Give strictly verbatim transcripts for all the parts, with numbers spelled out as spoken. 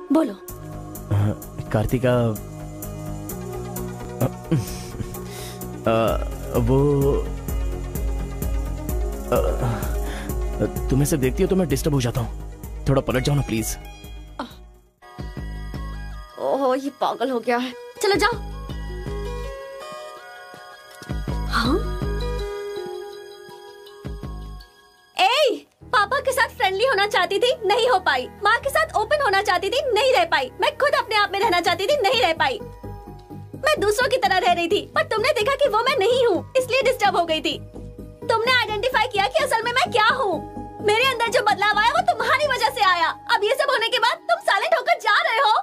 बोलो। कार्तिका, वो तुम्हें से देखती हो तो मैं डिस्टर्ब हो जाता हूँ, थोड़ा पलट जाओ ना प्लीज। ओह ये पागल हो गया है, चलो जाओ। हाँ? ए, पापा के साथ फ्रेंडली होना चाहती थी, नहीं हो पाई। माँ के साथ ओपन होना चाहती थी, नहीं रह पाई। मैं खुद अपने आप में रहना चाहती थी, नहीं रह पाई। मैं दूसरों की तरह रह रही थी, पर तुमने देखा कि वो मैं नहीं हूँ, इसलिए डिस्टर्ब हो गई थी। तुमने आइडेंटिफाई किया कि असल में मैं क्या हूँ। मेरे अंदर जो बदलाव आया वो तुम्हारी वजह से आया। अब ये सब होने के बाद तुम साइलेंट होकर जा रहे हो।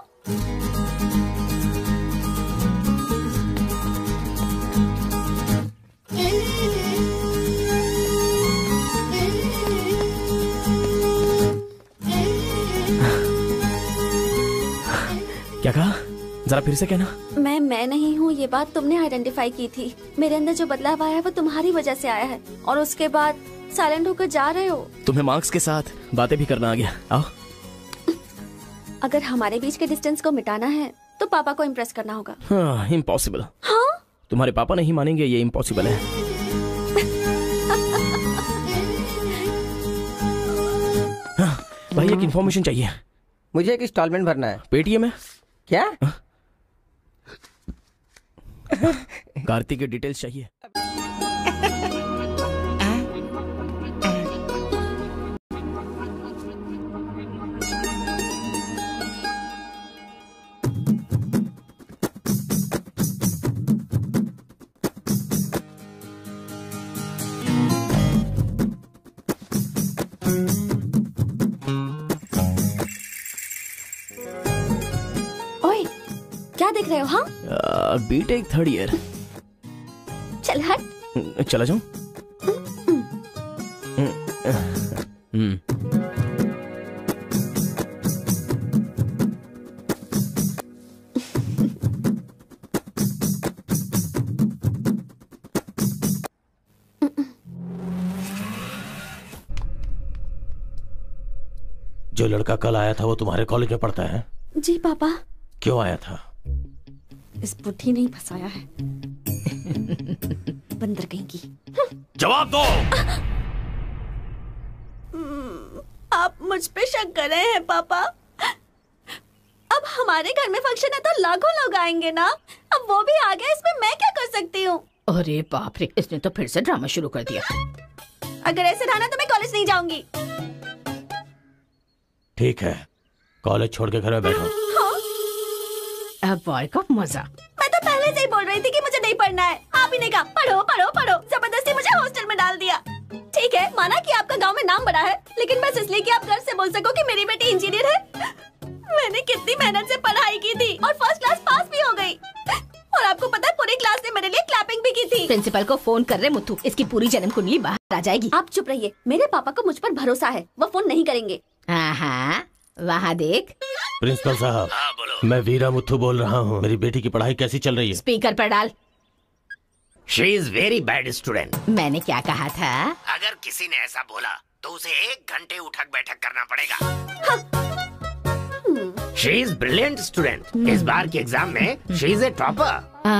क्या कहा? जरा फिर से कहना। मैं मैं नहीं हूँ, ये बात तुमने आइडेंटिफाई की थी। मेरे अंदर जो बदलाव आया है वो तुम्हारी वजह से आया है, और उसके बाद साइलेंट होकर जा रहे हो। तुम्हें मार्क्स के साथ बातें भी करना आ गया। आओ। अगर हमारे बीच के डिस्टेंस को मिटाना है तो पापा को इम्प्रेस करना होगा। हाँ, इम्पॉसिबल। हाँ? तुम्हारे पापा नहीं मानेंगे, ये इम्पॉसिबल है। हाँ, भाई एक इन्फॉर्मेशन चाहिए। मुझे एक इंस्टॉलमेंट भरना है। पेटीएम है क्या? कार्तिक के डिटेल्स चाहिए। क्या देख रहे हो? हाँ, बीटेक थर्ड ईयर। चल हट। चला जाऊं? हम्म। जो लड़का कल आया था वो तुम्हारे कॉलेज में पढ़ता है? जी पापा। क्यों आया था? इस बुढ़ी ने फंसाया है। बंदर कहीं की। जवाब दो। आप मुझ पे शक कर रहे हैं पापा। अब हमारे घर में फंक्शन है तो लाखों लोग आएंगे ना। अब वो भी आ गया, इसमें मैं क्या कर सकती हूँ? अरे बाप रे, इसने तो फिर से ड्रामा शुरू कर दिया। अगर ऐसे रहा तो मैं कॉलेज नहीं जाऊंगी। ठीक है, कॉलेज छोड़ के घर में बैठो। अब बॉय का मजा। मैं तो पहले से ही बोल रही थी कि मुझे नहीं पढ़ना है। आप ही ने कहा पढ़ो पढ़ो पढ़ो, जबरदस्ती मुझे हॉस्टल में डाल दिया। ठीक है, माना कि आपका गांव में नाम बड़ा है, लेकिन बस इसलिए कि आप घर से बोल सको कि मेरी बेटी इंजीनियर है। मैंने कितनी मेहनत से पढ़ाई की थी और फर्स्ट क्लास पास भी हो गई। और आपको पता है पूरी क्लास ने मेरे लिए क्लैपिंग भी की थी। प्रिंसिपल को फोन कर रहे मुथु, इसकी पूरी जन्म कुंडली बाहर आ जाएगी। आप चुप रहिए, मेरे पापा को मुझ पर भरोसा है, वो फोन नहीं करेंगे। हाँ, वहाँ देख। प्रिंसिपल साहब। हाँ, बोलो। मैं वीरा मुथु बोल रहा हूँ। मेरी बेटी की पढ़ाई कैसी चल रही है? स्पीकर पर डाल। She is very bad student. मैंने क्या कहा था? अगर किसी ने ऐसा बोला तो उसे एक घंटे उठक बैठक करना पड़ेगा। She is brilliant student. इस बार के एग्जाम में she is a topper.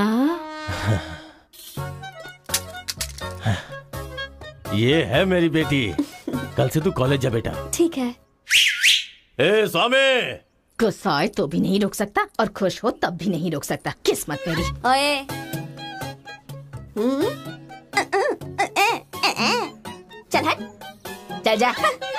ये है मेरी बेटी। कल से तू कॉलेज जा बेटा। ठीक है। ए स्वामी, गुस्सा आए तो भी नहीं रोक सकता और खुश हो तब भी नहीं रोक सकता। किस्मत मेरी। ओए, चल हट, चल जा।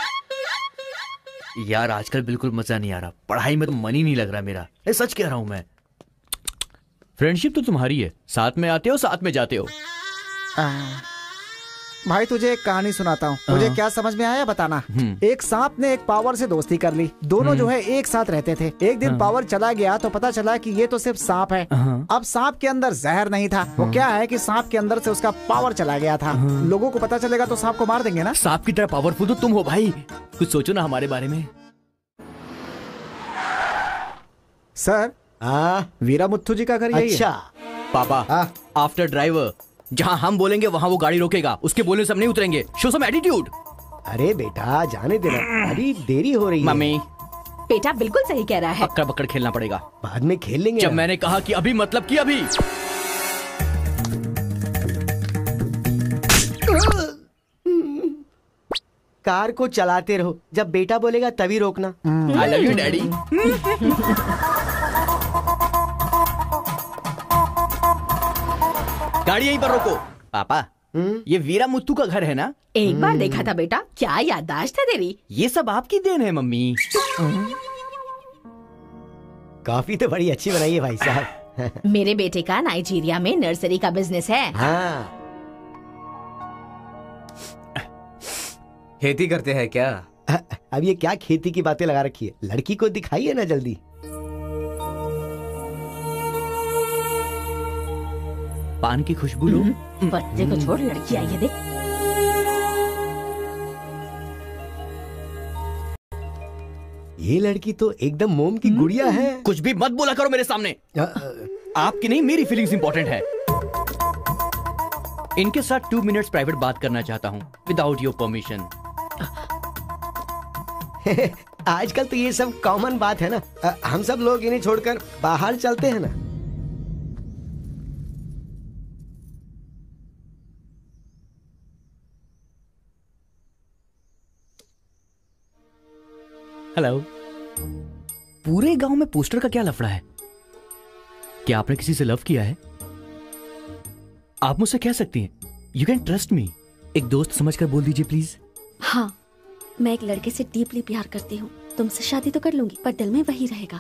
यार आजकल बिल्कुल मजा नहीं आ रहा, पढ़ाई में तो मन ही नहीं लग रहा मेरा। ए, सच कह रहा हूँ मैं। फ्रेंडशिप तो तुम्हारी है, साथ में आते हो साथ में जाते हो। आ, भाई तुझे एक कहानी सुनाता हूँ, मुझे क्या समझ में आया बताना। एक सांप ने एक पावर से दोस्ती कर ली। दोनों जो है एक साथ रहते थे। एक दिन पावर चला गया तो पता चला कि ये तो सिर्फ सांप है। अब सांप के अंदर जहर नहीं था। वो क्या है कि सांप के अंदर से उसका पावर चला गया था। लोगों को पता चलेगा तो सांप को मार देंगे ना। सांप की तरह पावरफुल तो तुम हो भाई, कुछ सोचो ना हमारे बारे में। सर, वीरा मुथु जी का घर यही है। अच्छा पापा, आफ्टर ड्राइवर जहाँ हम बोलेंगे वहाँ वो गाड़ी रोकेगा, उसके बोलने से हम नहीं उतरेंगे। Show some attitude. अरे बेटा जाने देना, अभी देरी हो रही है। मम्मी बेटा बिल्कुल सही कह रहा है। अक्कड़ बक्कड़ खेलना पड़ेगा। बाद में खेल लेंगे। जब मैंने कहा कि अभी मतलब कि अभी। कार को चलाते रहो, जब बेटा बोलेगा तभी रोकना। I love you daddy. गाड़ी यहीं पर रोको। पापा, ये वीरा मुत्तू का घर है ना? एक बार देखा था बेटा, क्या याददाश्त है तेरी। ये सब आपकी देन है मम्मी। कॉफी तो बड़ी अच्छी बनाई है भाई साहब। मेरे बेटे का नाइजीरिया में नर्सरी का बिजनेस है। हाँ। खेती करते हैं क्या? अब ये क्या खेती की बातें लगा रखी है, लड़की को दिखाइए ना जल्दी। पान की खुशबू लो। बच्चे को छोड़, लड़की आई है देख। ये लड़की तो एकदम मोम की गुड़िया है। कुछ भी मत बोला करो मेरे सामने। आपकी नहीं, मेरी फीलिंग्स इंपॉर्टेंट है। इनके साथ टू मिनट्स प्राइवेट बात करना चाहता हूँ विदाउट योर परमिशन। आजकल तो ये सब कॉमन बात है ना। हम सब लोग इन्हें छोड़कर बाहर चलते हैं ना। हेलो। पूरे गांव में पोस्टर का क्या लफड़ा है? क्या आपने किसी से लव किया है? आप मुझसे कह सकती हैं, यू कैन ट्रस्ट मी। एक दोस्त समझकर बोल दीजिए प्लीज। हाँ, मैं एक लड़के से डीपली प्यार करती हूँ। तुमसे शादी तो कर लूंगी, पर दिल में वही रहेगा।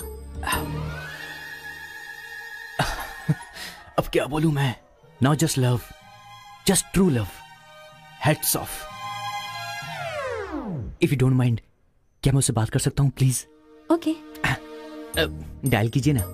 अब क्या बोलूं मैं? Not just love, just true love. Heads off. If you don't mind, क्या मैं उससे बात कर सकता हूँ प्लीज? ओके। डायल कीजिए ना।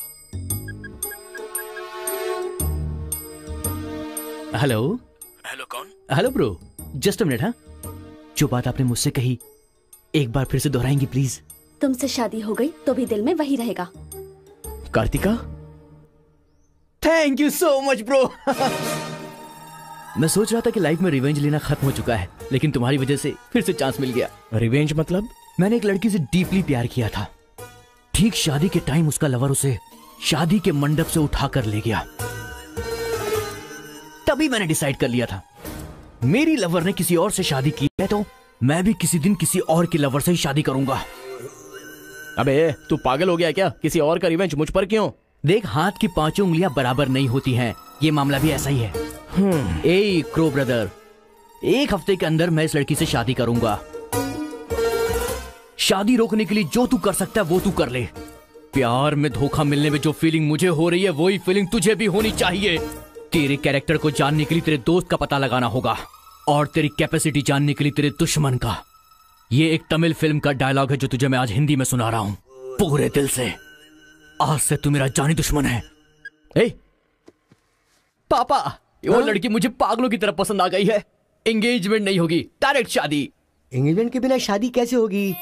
हेलो। हेलो, कौन? Hello bro, just a minute. हाँ, जो बात आपने मुझसे कही एक बार फिर से दोहराएंगी प्लीज? तुमसे शादी हो गई तो भी दिल में वही रहेगा। Kartika, thank you so much bro. मैं सोच रहा था कि लाइफ में रिवेंज लेना खत्म हो चुका है, लेकिन तुम्हारी वजह से फिर से चांस मिल गया। रिवेंज मतलब? मैंने एक लड़की से डीपली प्यार किया था। ठीक शादी के टाइम उसका लवर उसे शादी के मंडप से उठाकर ले गया। तभी मैंने डिसाइड कर लिया था, मेरी लवर ने किसी और से शादी की है तो मैं भी किसी दिन किसी और की लवर से ही शादी करूंगा। अबे तू पागल हो गया क्या? किसी और का रिवेंज मुझ पर क्यों? देख, हाथ की पांचों उंगलियां बराबर नहीं होती हैं। ये मामला भी ऐसा ही है। ए क्रो ब्रदर, एक हफ्ते के अंदर मैं इस लड़की से शादी करूंगा। शादी रोकने के लिए जो तू कर सकता है वो तू कर ले। प्यार में धोखा मिलने में जो फीलिंग मुझे हो रही है वही फीलिंग तुझे भी होनी चाहिए। तेरे कैरेक्टर को जानने के लिए तेरे दोस्त का पता लगाना होगा और तेरी कैपेसिटी जानने के लिए तेरे दुश्मन का। ये एक तमिल फिल्म का डायलॉग है जो तुझे मैं आज हिंदी में सुना रहा हूं पूरे दिल से। आज से तू मेरा जानी दुश्मन है। ए, पापा, वो लड़की मुझे पागलों की तरफ पसंद आ गई है। एंगेजमेंट नहीं होगी, डायरेक्ट शादी। एंगेजमेंट के बिना शादी कैसे होगी?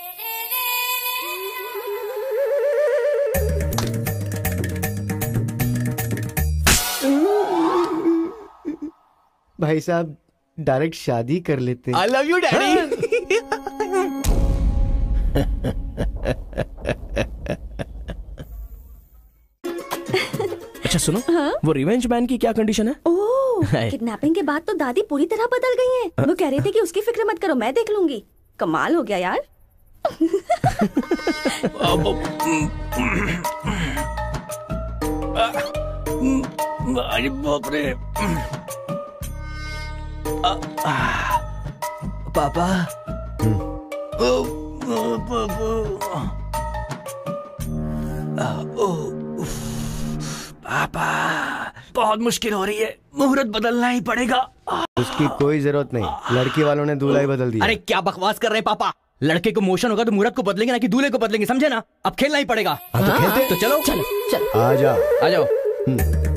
भाई साहब, डायरेक्ट शादी कर लेते। I love you daddy. अच्छा सुनो, हाँ? वो रिवेंज मैन की क्या कंडीशन है? ओह, किडनैपिंग के बाद तो दादी पूरी तरह बदल गई हैं। वो कह रही थी कि उसकी फिक्र मत करो, मैं देख लूंगी। कमाल हो गया यार। अरे बाप रे। पापा, पापा, बहुत मुश्किल हो रही है, मुहूर्त बदलना ही पड़ेगा। उसकी कोई जरूरत नहीं, लड़की वालों ने दूल्हा ही बदल दिया। अरे क्या बकवास कर रहे हैं पापा? लड़के को मोशन होगा तो मुहूर्त को बदलेंगे ना कि दूल्हे को बदलेंगे, समझे ना? अब खेलना ही पड़ेगा। हाँ, तो खेलते। तो चलो चलो चलो। आ जाओ, आ जाओ।